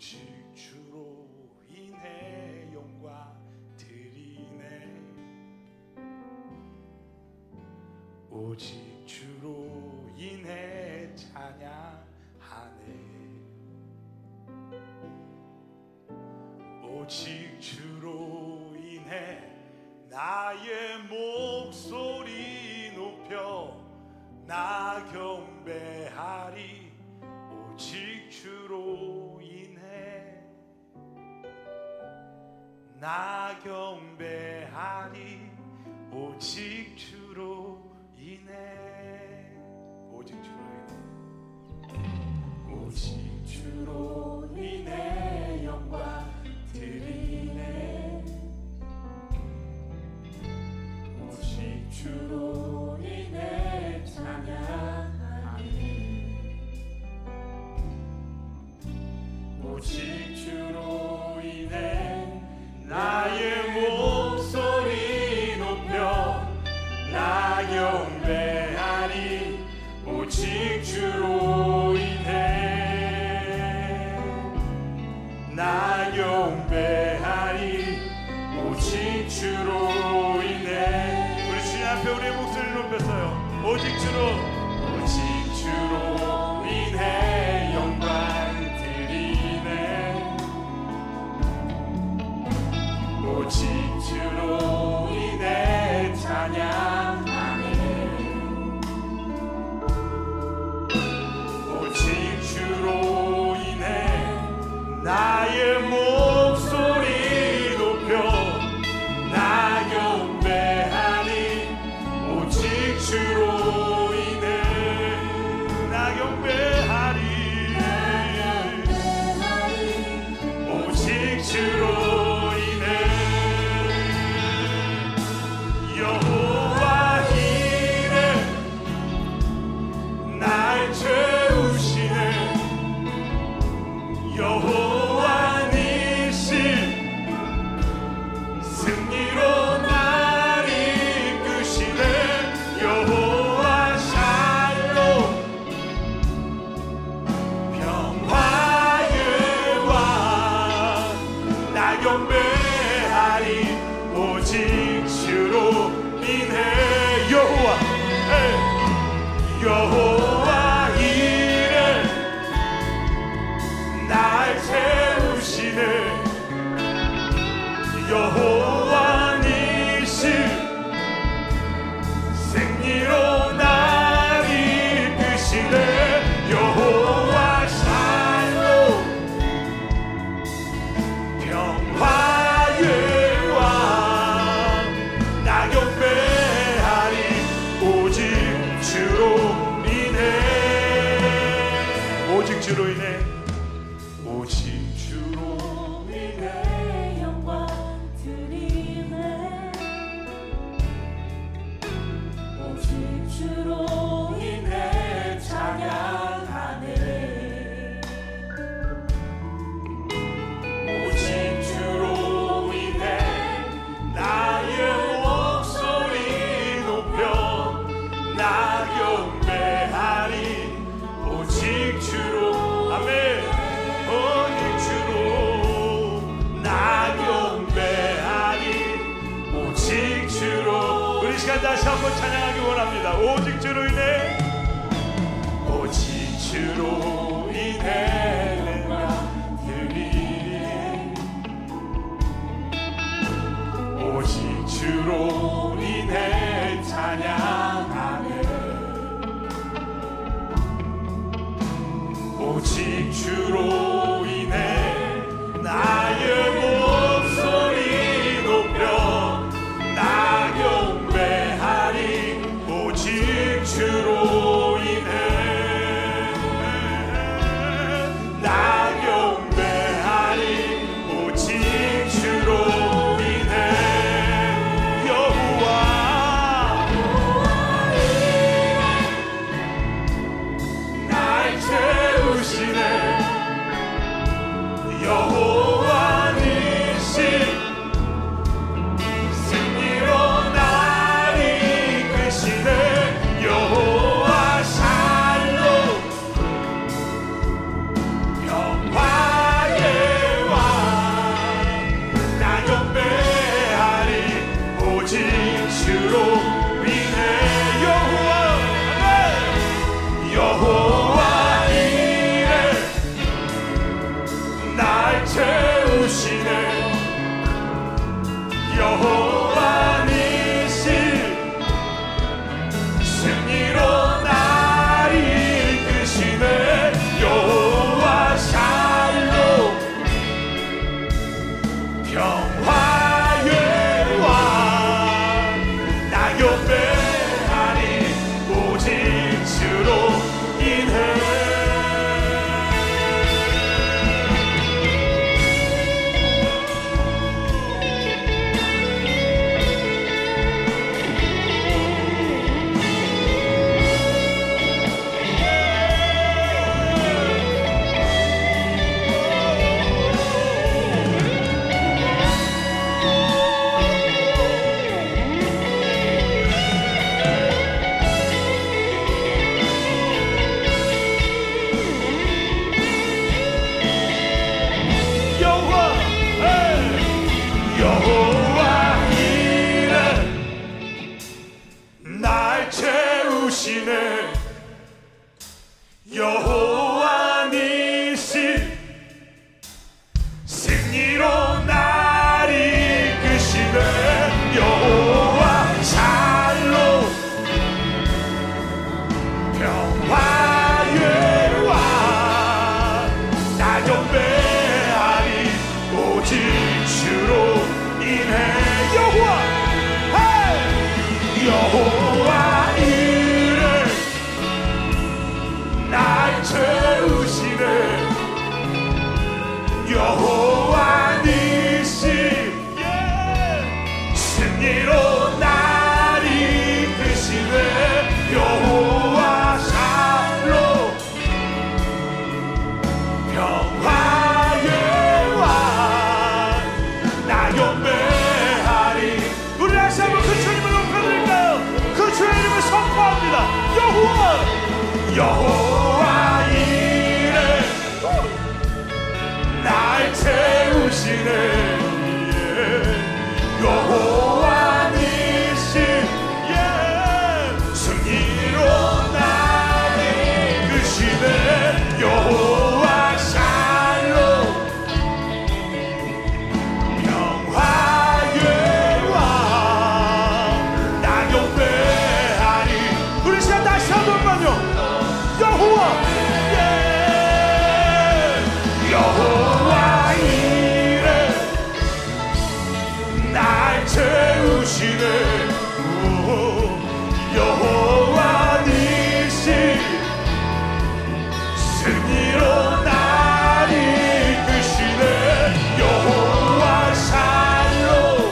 오직 주로 인해 영광 드리네. 오직 주로 인해 찬양하네. 오직 주로 인해 나의 목소리 높여 나 경배하리. 오직 주로 인해 나 경배하리. 오직 주로 인해. 오직 주로 인해. 오직 주로 인해 영광 드리네. 오직 주로 인해 찬양하리. 오직 주로 인해 나의 목소리 높여 나 경배하리. 오직 주로 인해 나 경배하리. 오직 주로 인해. 우리 주님 앞에 우리의 목소리를 높였어요. 오직 주로 인해 영광 드리네. 오직 주로 인해 찬양하네. 오직 주로 인해 나의 목소리 높여 나 경배하리. 오직 주로 인해 나 경배하리. 오직 주로 인해 여호와 이래 날 채우시네. 여호와 니시 승리로 날 이끄시네. 여호와 샬롬 평화의 왕 나 경배하리. 오직 주로 인해 여호와 이래 날 채우시네. 여호와 니시 승리로 날 이끄시네. 여호와 샬롬 평화의 왕 나 경배하리. 오직 주로 인해. 오직 주로 인해. 오직 주로 인해 영광 드리네. 오직 주로 인해 찬양하네. 오직 주로 인해 나의 목소리 높여 나 경배하리. 오직 주로 아멘. 오직 주로 나 경배하리. 오직 주로. 우리 시간 다시 한번 찬양하기 원합니다. 오직 주로 인해. 오직 주로 인해 내가 드리리. 오직 주로 인해 찬양하네. 오직 주로 인해 나의 목소리 높여 나 경배하리. 오직 주로 인해 나 경배하리. 오직 주로 인해 여호와 날 채우시네. 날 채우시네 여호와 니시 승리로 날 이끄시네 여호와 샬롬 평화의 왕 나 경배하리. 우리 다시 한번 그 주님을 높여드릴까요? 그 주의 이름을 선포합니다. 여호와 이래 날 채우시네 여호와 니시 승리로 날 이끄시네 여호와 샬롬 평화의 왕 나 경배하리. 우리 시간 다시 한 번만요. 여호와 이래 날 채우시네 여호와 니시 승리로 날 이끄시네 여호와 샬롬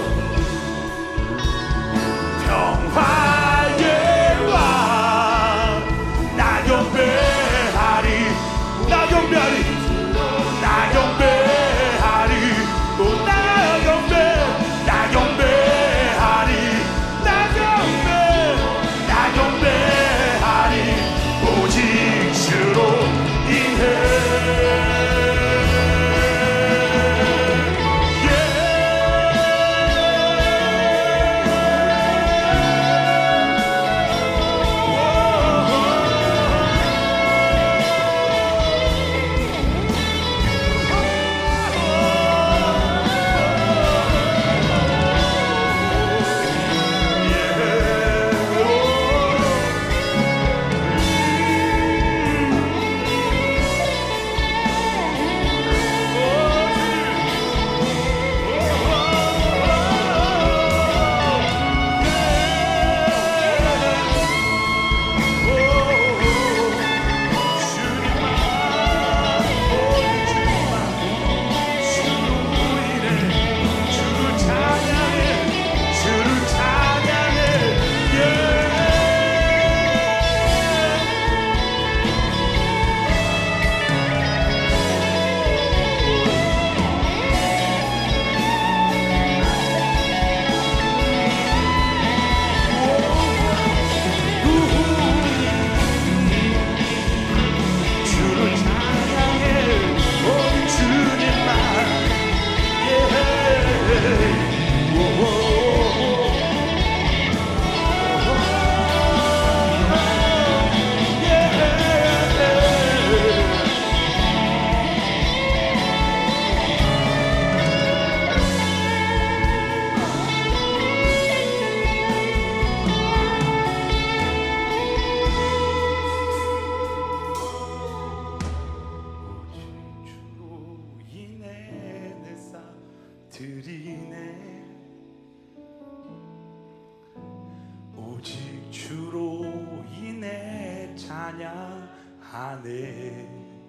평화의 왕 나 경배하리. 나 경배하리. 나 경배하리. 또 나 경배하리. 나 경배하리. 오직 주로 인해 오직 주로 인해 찬양하네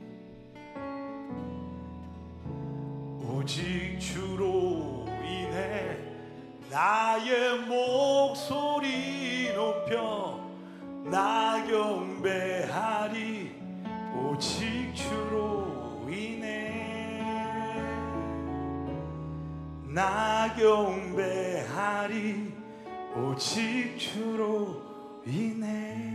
오직 주로 인해 나의 목소리 높여 나 경배하리 오직 주로 인해 나 경배하리 오직 주로 인해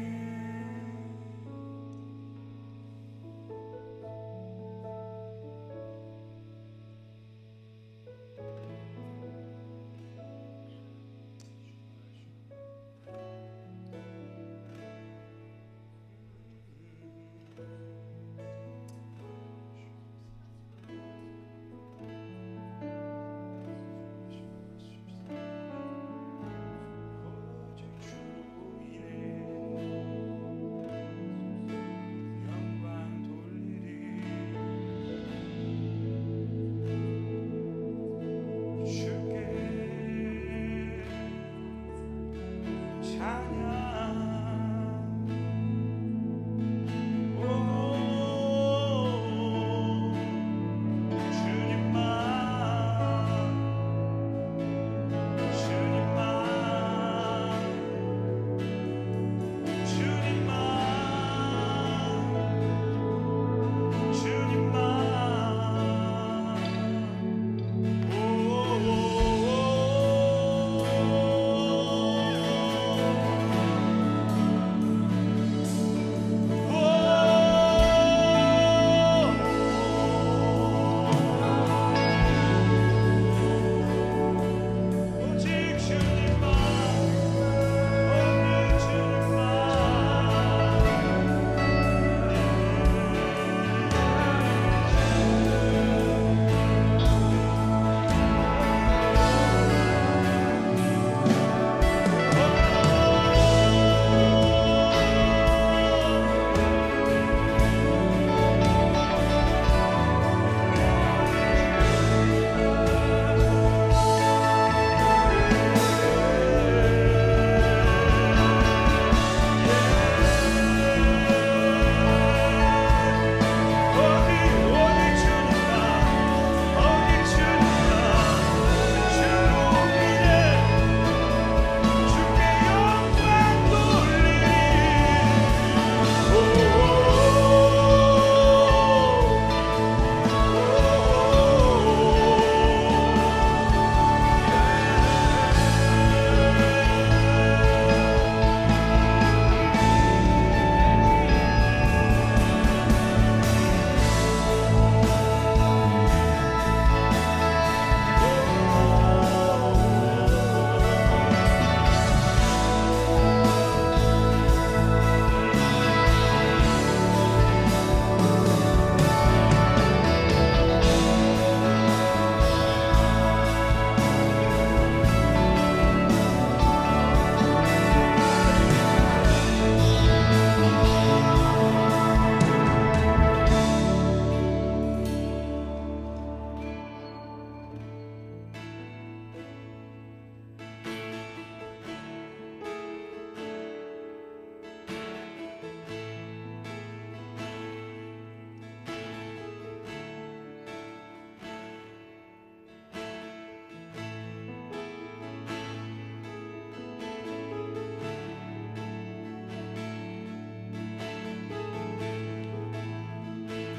오직 주로 인해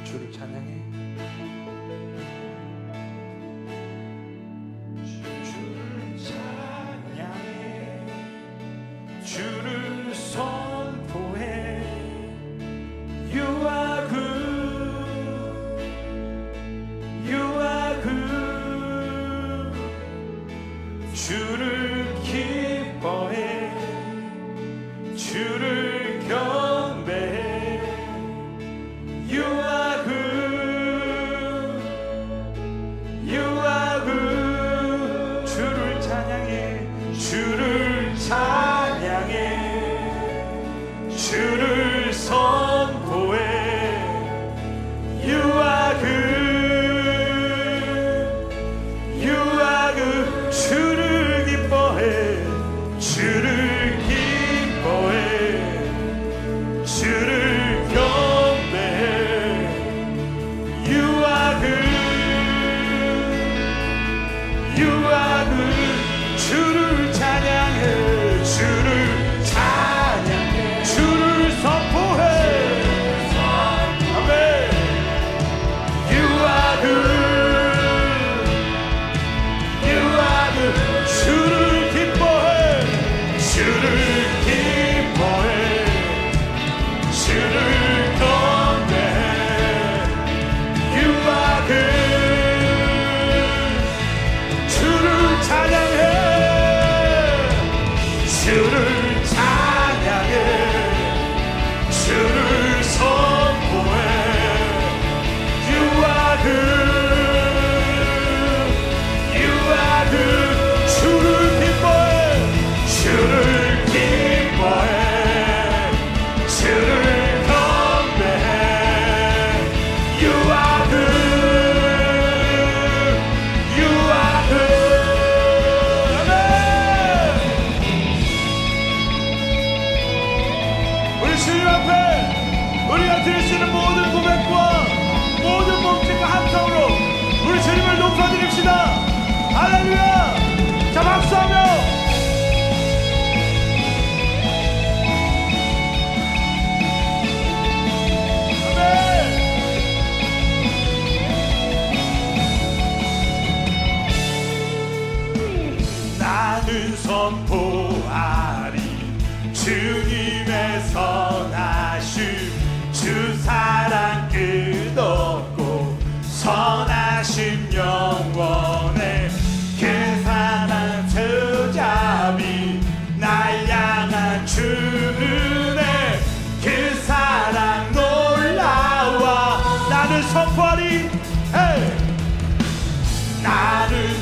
주를 찬양해. 주를 찬양해. 주를 선포해. You are good. You are good. 주를 기뻐해. 주를 경배해. You are good. You are good. 주를 찬양해. 주를 찬양해. 주를 선포해. You are good. You are good. 주를 기뻐해. 주를 기뻐해. 주를 경배해. You are good. You are good. 주를 찬양해. 주를 찬양해. 주를 선포해. 아멘. You are good. You are good. 주를 기뻐해. 주를 기뻐해. 주를 경배해. You are good. 주를 찬양해. 주를 찬양해. 주를 선포해. You are good. You are good. 주를 기뻐해. 주를 기뻐해. 주를 경배해. You are good. You are good. 아멘. 우리 주님 앞에 우리가 드릴 수 있는 모든 고백과 모든 몸짓과 함성으로 우리 주님을 높여드립시다. 할렐루야. 자, 박수하며 아멘. 나는 선포하리 주님의 선하심. 주 사랑 끝없고 선하심 영원해. 그 사랑 투잡이 날 향한 주 은혜. 그 사랑 놀라워. 나는 선포하리. 헤이. 나는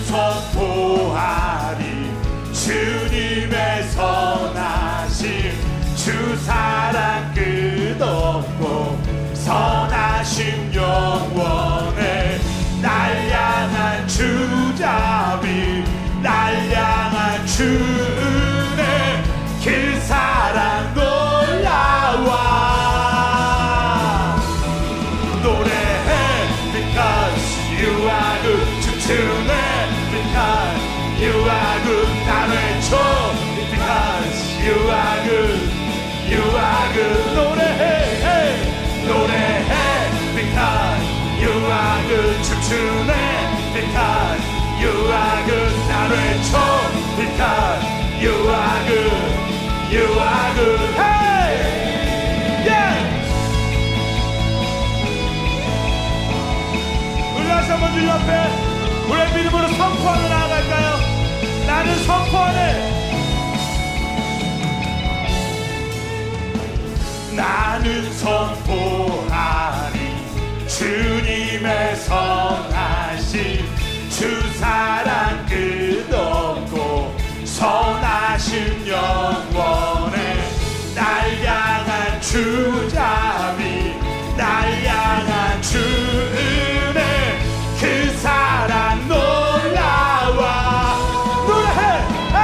선포하리 주님의 선하심. 주 사랑 끝없고 선하심 영원해. 날 향한 주잡이 날 향한 주 은혜. 그 사랑 놀라워. 노래해 because you are good. 춤추네 because you are good. 나 외쳐 because you are good. You are good. 노래해 노래해 because you are good. 춤추네 because you are good. 나 외쳐 because you are good. You are good. Hey! Yeah! 우리 다시 한번 주님 앞에 우리의 믿음으로 선포하며 나아갈까요? 나는 선포하네. 나는 선포하리 주님의 선하심. 주 사랑 끝없고 선하심 영원해. 날 향한 주잡이 날 향한 주 은혜. 그 사랑 놀라워. 노래해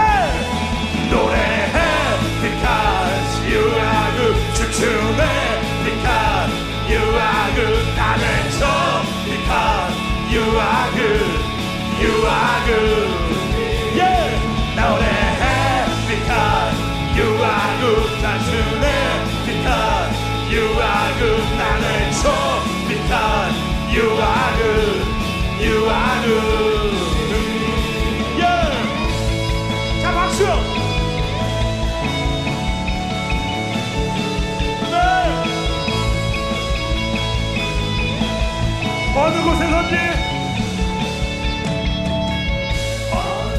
노래해 because you are good. 춤추네 because you are good. 나 외쳐 because you are good. You are good. Yeah. 노래해 because you are good. 춤추네 because you are good. 나 외쳐 because 어느 곳에서든지 어느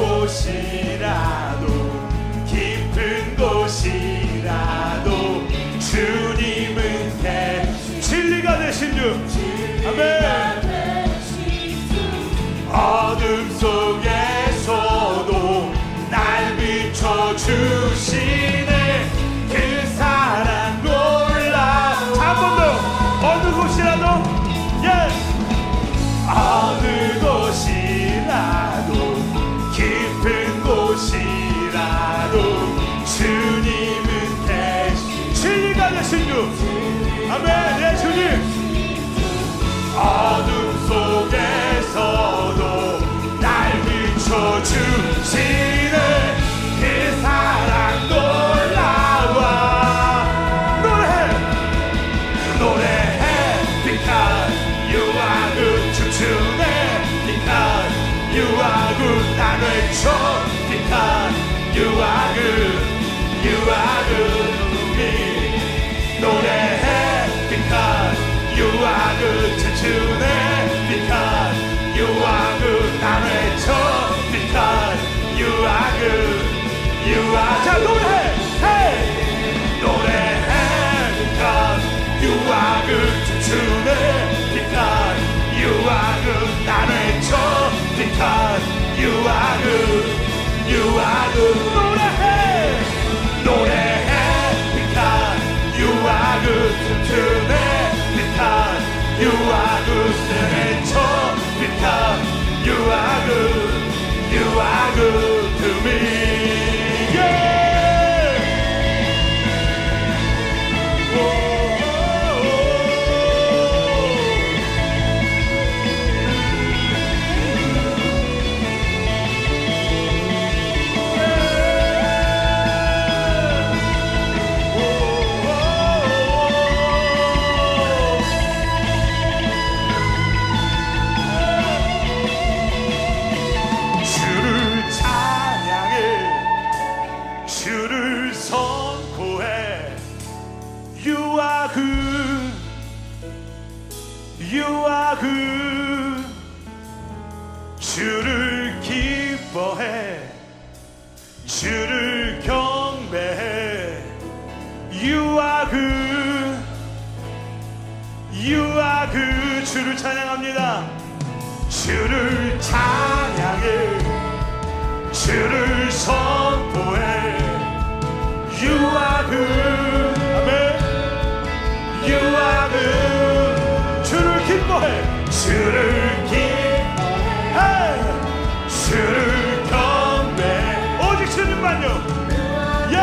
곳이라도 깊은 곳이라도 주님은 진리가 되신 주. 아멘. 어둠 속에서도 날 비춰주시네. 그 사랑 놀라. 자, 한 번 더. 어느 곳이라도, 예. 어느 곳이라도 깊은 곳이라도 주님은 대신 진리가 되신 주. 아멘. 예, 주님. 어둠 속에서도 날 비춰주시네. 그 사랑 놀라워. 노래해 노래해. Because you are good. 춤추네. Because you are good. 난 외쳐. Because you are good. You are good to me. 노래해. Because you are good. 춤추네. Because you are good. 난 외쳐. Because you are good. You are. 자, 노래해. Hey. 노래해. Because you are good. 춤추네. Because you are good. 난 외쳐. Because you are good. You are good. 노래해. 노래해. Because you are good. 춤추네. Because you are good. 난 외쳐. Because you are good. You are good to me. Yeah. 주를 기뻐해. 주를 경배해. You are good. You are good. 주를 찬양합니다. 주를 찬양해. 주를 선포해. You are good. 아멘. You are good. 주를 기뻐해. 주를 기뻐해. 주를 경배해. 오직 주님만요. 예.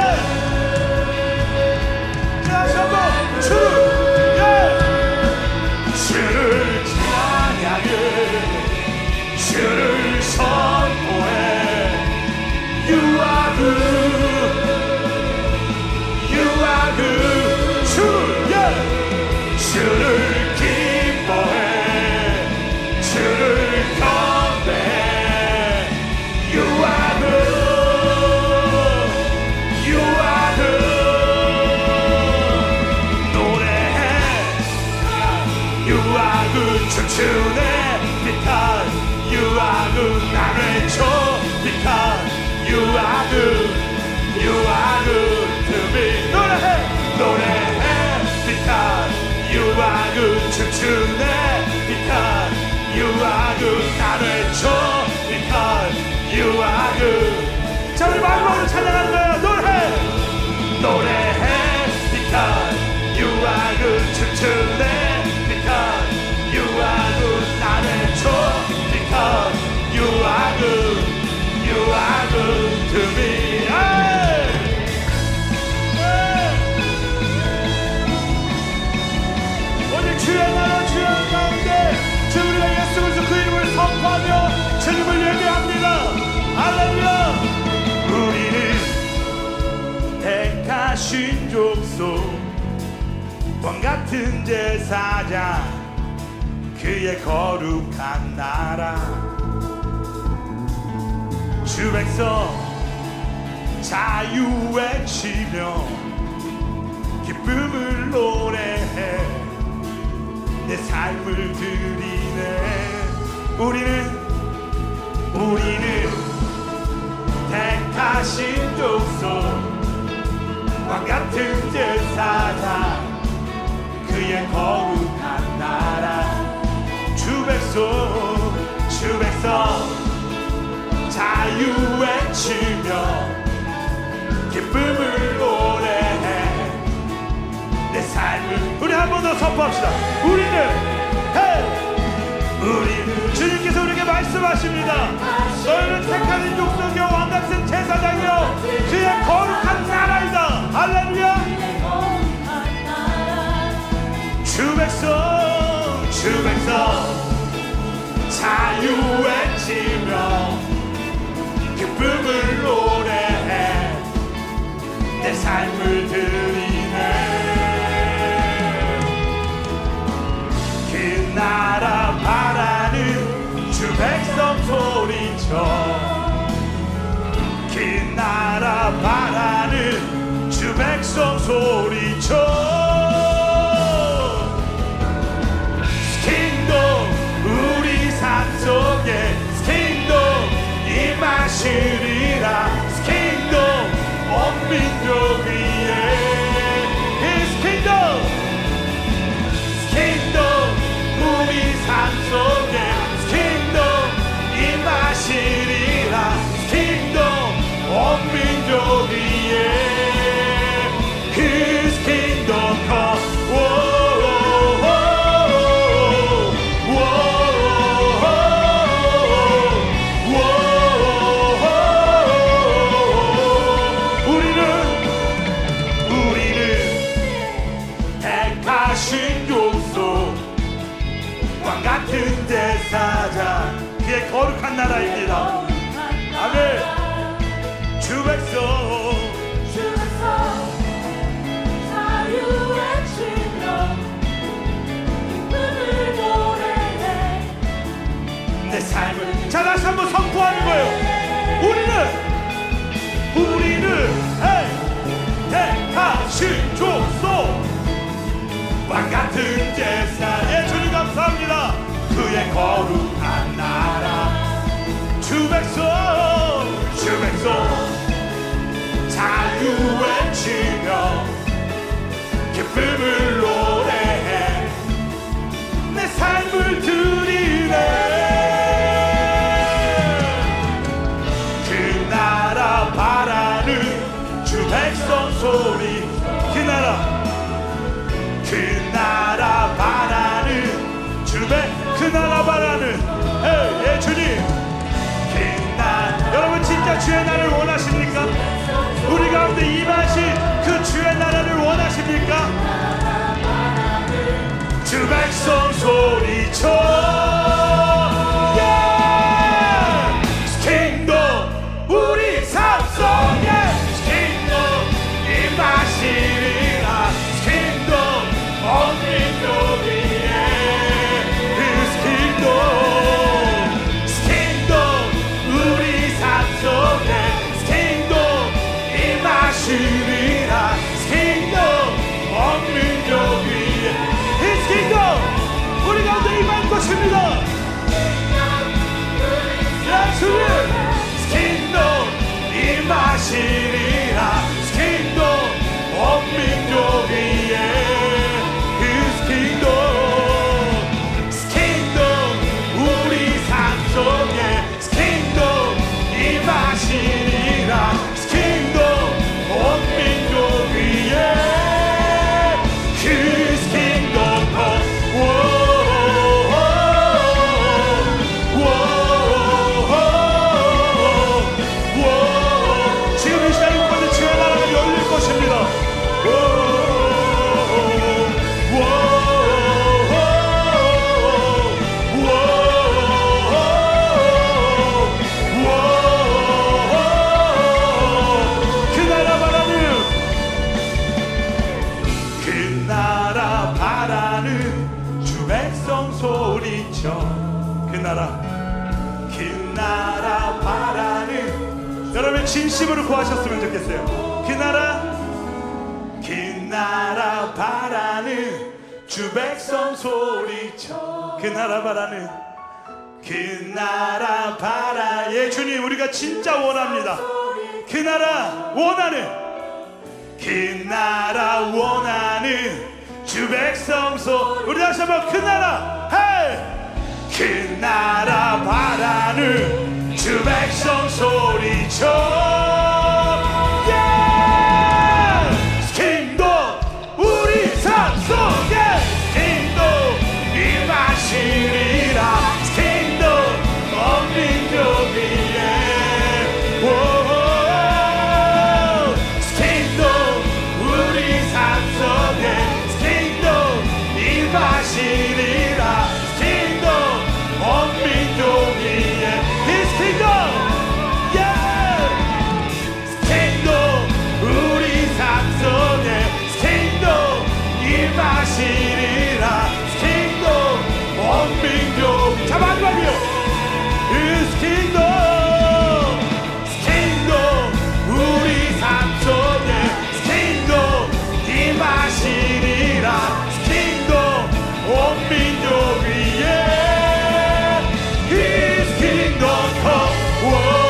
다시 한번 주를. 예. 주를 찬양해. 주를 선포해. You are good. You are good. 주를. 예. 주를 기뻐해. 주를 경배해. You are good. You are good. 노래해. You are good. 춤추네. Because you are good. 난 외쳐. Because you are good. You are good to me. 노래해. 노래해. Because you are good. 춤추네. Because you are good. 난 외쳐. Because you are good. 자, 우리 마지막으로 찬양하는 거예요. 노래해. 노래해. Because you are good. 춤추네. Because you are good. 난 외쳐. Because you are good. You are good to me. 오직 주의 나라 주의 가운데 주 우리가 예수 그리스도 그 이름을 선포하며 주님을 예배합니다. 할렐루야. 우리는 택하신 족속 왕같은 제사장 그의 거룩한 나라 주 백성 자유 외치며 기쁨을 노래해 내 삶을 드리네. 우리는 택하신 족속, 왕같은 제사장, 그의 거룩한 나라, 주 백성 자유 외치며 기쁨을 노래해. 내 삶을 우리 한 번 더 선포합시다. 우리는 주님께서 우리에게 말씀하십니다. 너희는 택하신 족속이요 왕같은 제사장이요 그의 거룩한 나라이다. 할렐루야. 주 백성 자유 외치며 기쁨을 노래해. 내 삶을 드리네. 그 나라 바라는 주 백성 소리쳐. 그 나라 바라는 주 백성 소리쳐. 우리 삶 속에 킹덤 임하시리라. 킹덤 온 민족 위에 His kingdom. 우리 삶 속에 킹덤 임하시리라. 킹덤 온 민족 위에 His kingdom come. 왕같은 제사장, 그의 거룩한 나라입니다. 아멘. 주 백성 자유 외치며 기쁨을 노래해. 내 삶을 자 다시 한번 선포하는 거예요. 우리는 택하신 족속, 왕같은 제사. 예, 주님 감사합니다. 그의 거룩한 나라, 주 백성 자유 외치며 기쁨을 노래해. 내 삶을 드리네. 그 나라 바라는 주 백성 소리. 그 나라 바라는 그 나라 바라는 예 주님. 여러분 진짜 주의 나라를 원하십니까? 우리 가운데 임하신 그 주의 나라를 원하십니까? 주 백성 소리쳐. 킹덤 우리 삶 속에 킹덤 임하시리라. 킹덤 온 민족 위에 His kingdom. 우리 삶 속에 킹덤 임하시리라. 킹덤 온 민족 위에 His kingdom. 우리 가운데 임할 것입니다. 예수님 킹덤 임하시리라. 킹덤 온 민족 위에 우리 삶 속에 킹덤 임하시리라. 킹덤 온 민족 위에 His kingdom come. 지금 이 시간 가운데 주의 나라가 열릴 것입니다. 그 나라 바라는 여러분 진심으로 구하셨으면 좋겠어요. 그 나라 바라는 주 주 백성 소리쳐 그 나라 바라는 그 나라 바라. 예 주님 우리가 진짜 원합니다. 그 나라 원하는 그 나라 원하는 주 백성 우리 다시 한번 그 나라 헤이 그 나라 바라는 주 백성 소리쳐 킹도 우리 삶 속에 킹도 임하시리라 킹도 온 민족 위에 킹도 우리 삶 속에 킹도 임하시리라 킹도 온 민족 위에 His kingdom 마시리라 킹도 온 민족 자 마지막이요 His kingdom 우리 삶 속에 킹도 이 마시리라 킹도 온 민족 위에 His kingdom come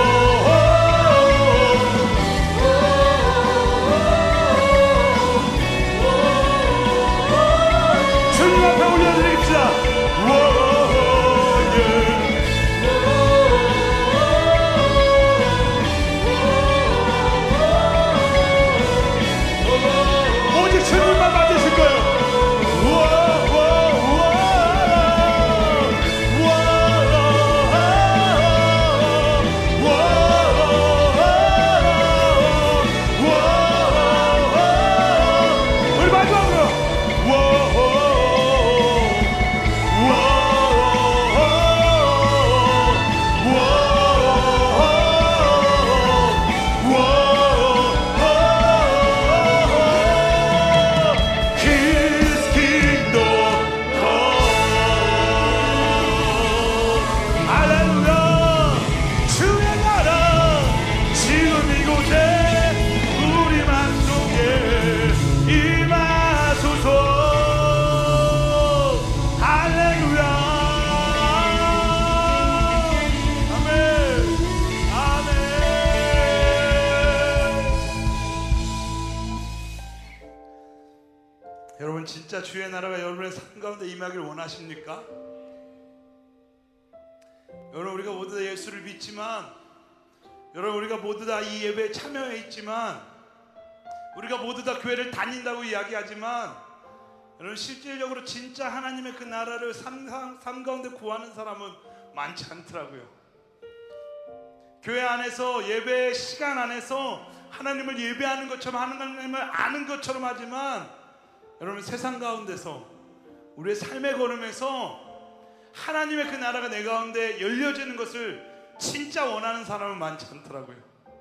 진짜 주의 나라가 여러분의 삶 가운데 임하길 원하십니까? 여러분 우리가 모두 다 예수를 믿지만 여러분 우리가 모두 다 이 예배에 참여해 있지만 우리가 모두 다 교회를 다닌다고 이야기하지만 여러분 실질적으로 진짜 하나님의 그 나라를 삶 가운데 구하는 사람은 많지 않더라고요. 교회 안에서 예배 시간 안에서 하나님을 예배하는 것처럼 하나님을 아는 것처럼 하지만 여러분 세상 가운데서 우리의 삶의 걸음에서 하나님의 그 나라가 내 가운데 열려지는 것을 진짜 원하는 사람은 많지 않더라고요.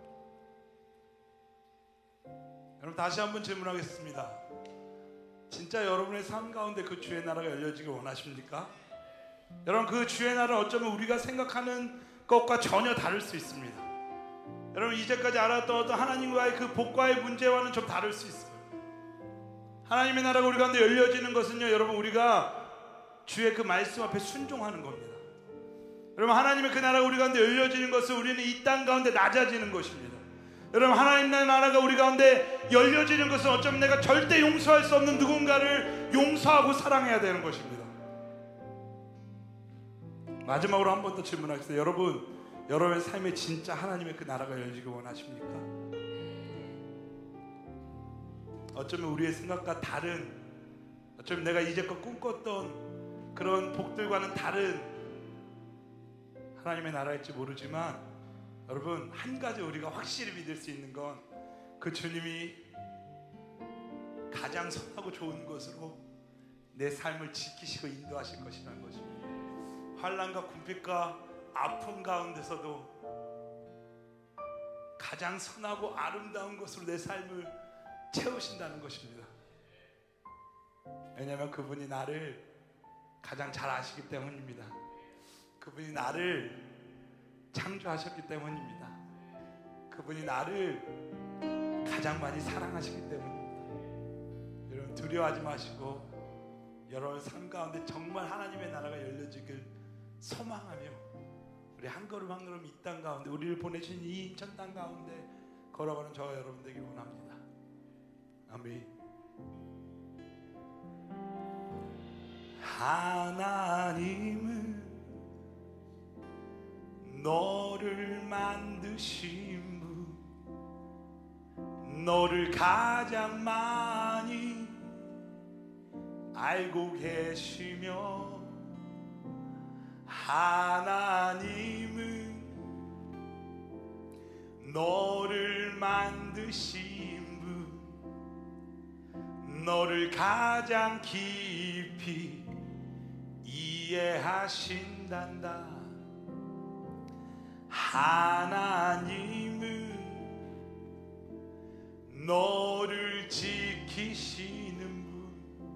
여러분 다시 한번 질문하겠습니다. 진짜 여러분의 삶 가운데 그 주의 나라가 열려지길 원하십니까? 여러분 그 주의 나라는 어쩌면 우리가 생각하는 것과 전혀 다를 수 있습니다. 여러분 이제까지 알았던 어떤 하나님과의 그 복과의 문제와는 좀 다를 수 있어요. 하나님의 나라가 우리 가운데 열려지는 것은요 여러분 우리가 주의 그 말씀 앞에 순종하는 겁니다. 여러분 하나님의 그 나라가 우리 가운데 열려지는 것은 우리는 이 땅 가운데 낮아지는 것입니다. 여러분 하나님의 나라가 우리 가운데 열려지는 것은 어쩌면 내가 절대 용서할 수 없는 누군가를 용서하고 사랑해야 되는 것입니다. 마지막으로 한 번 더 질문하겠습니다. 여러분 여러분의 삶에 진짜 하나님의 그 나라가 열리길 원하십니까? 어쩌면 우리의 생각과 다른 어쩌면 내가 이제껏 꿈꿨던 그런 복들과는 다른 하나님의 나라일지 모르지만 여러분 한 가지 우리가 확실히 믿을 수 있는 건 그 주님이 가장 선하고 좋은 것으로 내 삶을 지키시고 인도하실 것이라는 것입니다. 환난과 궁핍과 아픔 가운데서도 가장 선하고 아름다운 것으로 내 삶을 채우신다는 것입니다. 왜냐하면 그분이 나를 가장 잘 아시기 때문입니다. 그분이 나를 창조하셨기 때문입니다. 그분이 나를 가장 많이 사랑하시기 때문입니다. 여러분 두려워하지 마시고 여러분 삶 가운데 정말 하나님의 나라가 열려지길 소망하며 우리 한 걸음 한 걸음 이 땅 가운데 우리를 보내신 이 인천 땅 가운데 걸어가는 저와 여러분 되길 원합니다. 아멘. 하나님은 너를 만드신 분, 너를 가장 많이 알고 계시며, 하나님은 너를 만드신 분, 너를 가장 깊이 이해하신단다. 하나님은 너를 지키시는 분,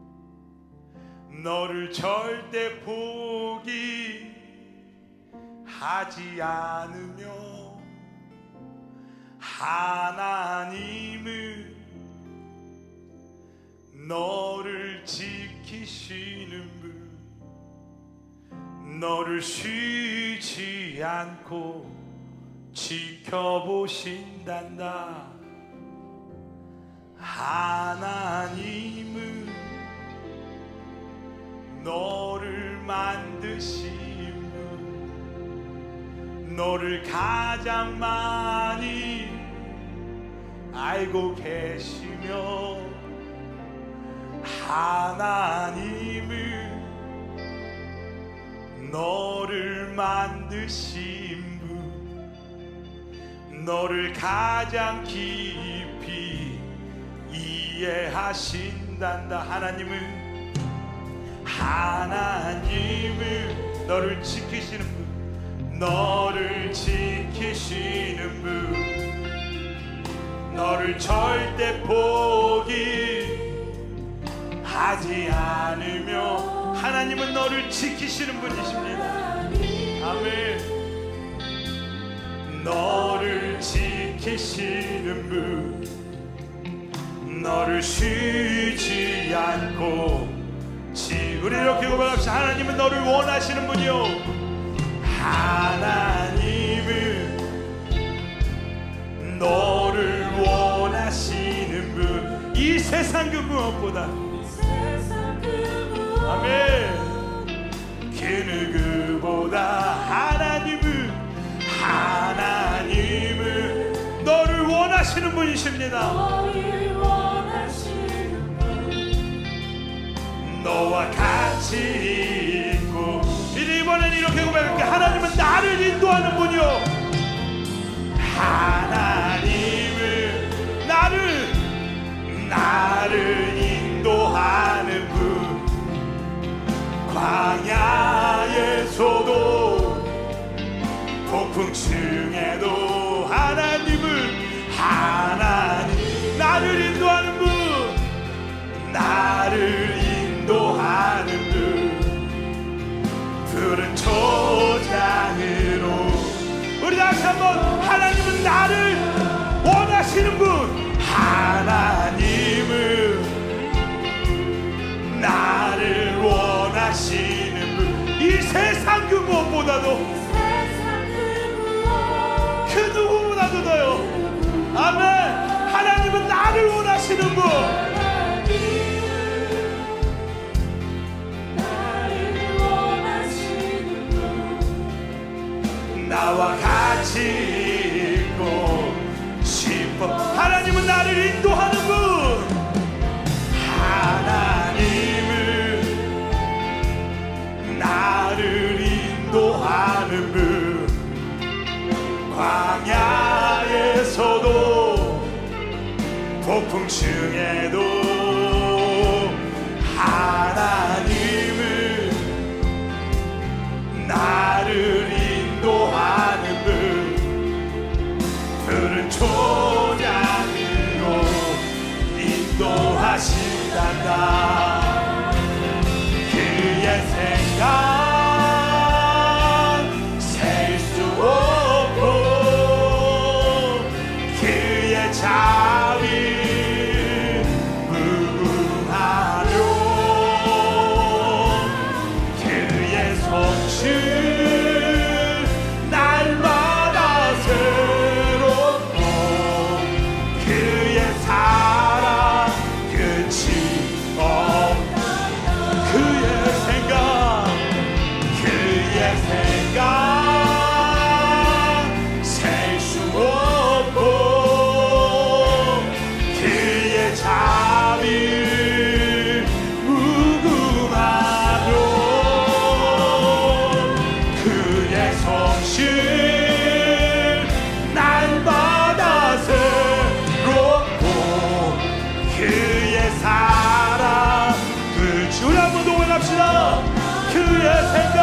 너를 절대 포기하지 않으며, 하나님은 너를 지키시는 분, 너를 쉬지 않고 지켜보신단다. 하나님은 너를 만드신 분, 너를 가장 많이 알고 계시며, 하나님은 너를 만드신 분, 너를 가장 깊이 이해하신단다. 하나님은 너를 지키시는 분, 너를 지키시는 분, 너를 절대 포기하지 않으며, 하나님은 너를 지키시는 분이십니다. 아멘. 너를 지키시는 분, 너를 쉬지 않고 우리 이렇게 고백합시다. 하나님은 너를 원하시는 분이요, 하나님은 너를 원하시는 분, 이 세상 그 무엇보다, 아멘, 그 누구보다 하나님은 너를 원하시는 분이십니다. 너와 같이 있고, 이번엔 이렇게 고백할게. 하나님은 나를 인도하는 분이요, 하나님은 나를 인도하는 분, 광야에서도 폭풍 중에도 하나님 나를 인도하는 분, 나를 인도하는 분, 푸른 초장으로. 우리 다시 한번, 하나님은 나를 원하시는 분, 하나님은 나를 원하시는 분, 이 세상 그 무엇보다도, 그 누구보다도 더요. 아멘. 하나님은 나를 원하시는 분, 나와 같이 있고 싶어. 하나님은 나를 인도하는 분, 하나님은 나를 인도하는 분, 광야에서도 폭풍 중에도 하나님은 나를 인도하는 분, 푸른 초장으로 인도하신단다. 그의 생각 셀 수 없고, 그의 자비 무궁하며, 그의 생각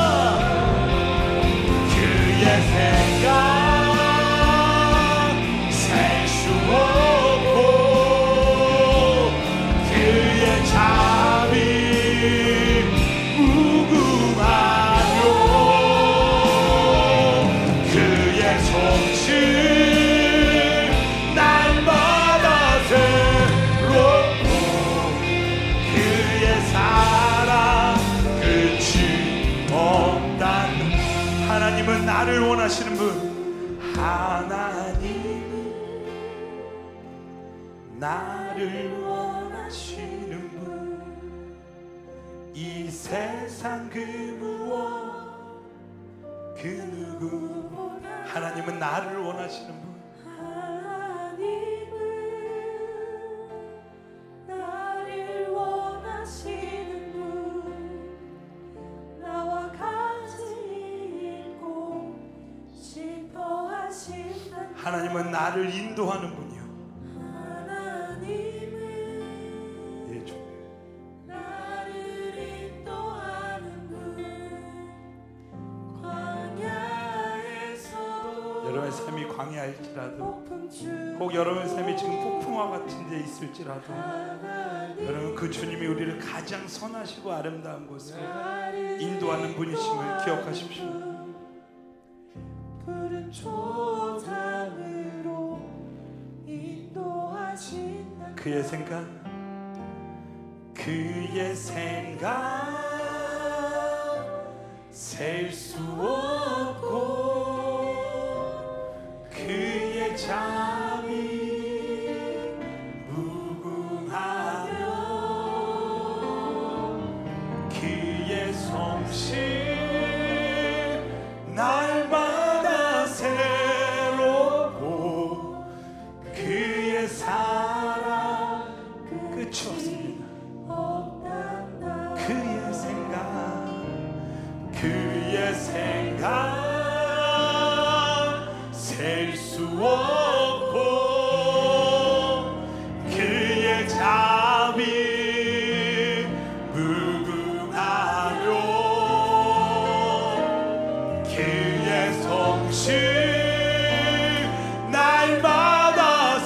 셀 수 없고 그의 잠이 무궁하며 그의 성실 날마다 새롭고 그의 사랑 끝이 없단 하나님은 나를 원하시는 분 하나님은 나를 원하시는 분 이 세상 그 무엇 그 누구 하나님은 나를 원하시는 분 하나님은 나를 원하시는 분 나와 같이 있고 싶어 하신다 하나님은 나를 인도하는 분이요 하나님은 예, 좀. 나를 인도하는 분 광야에서도 여러분의 삶이 광야일지라도 폭풍 중 혹 여러분의 삶이 지금 폭풍과 같은 데 있을지라도 여러분 그 주님이 우리를 가장 선하시고 아름다운 곳에 인도하는 분이심을 기억하십시오. 푸른 초장으로 인도하신다 그의 생각 셀 수 없고 그의 잠이 무궁하며 그의 성실 날마다 새롭고 그의 사랑 끝이 없습니다. 그의 생각 셀 수 없고 그의 잠이 무궁하며 그의 성실 날마다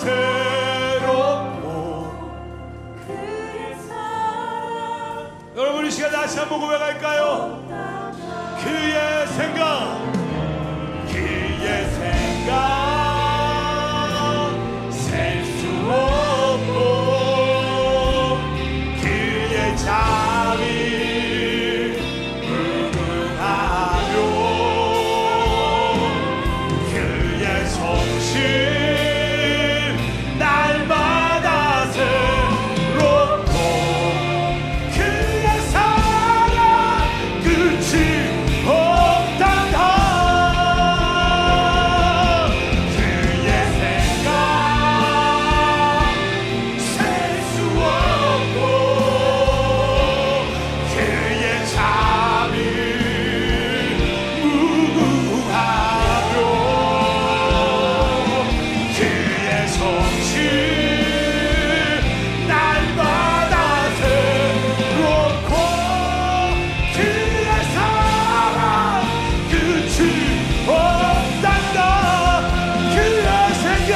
새롭고 그의 사랑 여러분 이 시간 다시 한번 고백할까요? 그의 생각 셀 수 없고 그의 잠이 무궁하며 그의 성실 날마다 새롭고 그의 사랑 끝이 없단다 그의 생각 셀 수 없고 그의 잠이 무궁하며 그의 성실 날마다 새롭고 그의 사랑 끝이 없단다 그의 생각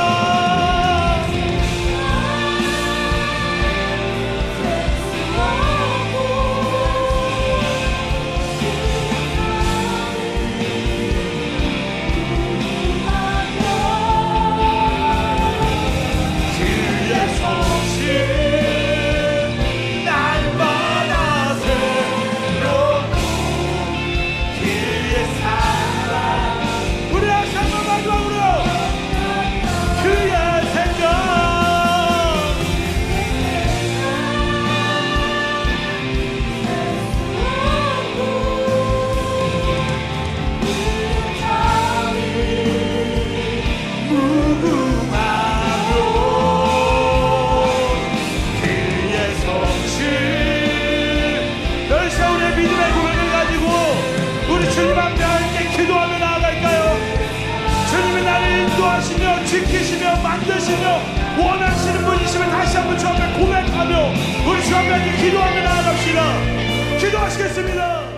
그의 성실 날마다 새롭고 그의 사랑 우리 다시 한번 마지막으로 그의 생각 무궁하며 그의 성실 열세 우리의 믿음의 고백을 가지고 우리 주님 앞에 함께 기도하며 나아갈까요? 주님이 나를 인도하시며 지키시며 만드시며 원하시는 분이심을 다시 한번 주 앞에 고백하며 우리 주 앞에 함께 기도하며 나아갑시다. 기도하시겠습니다.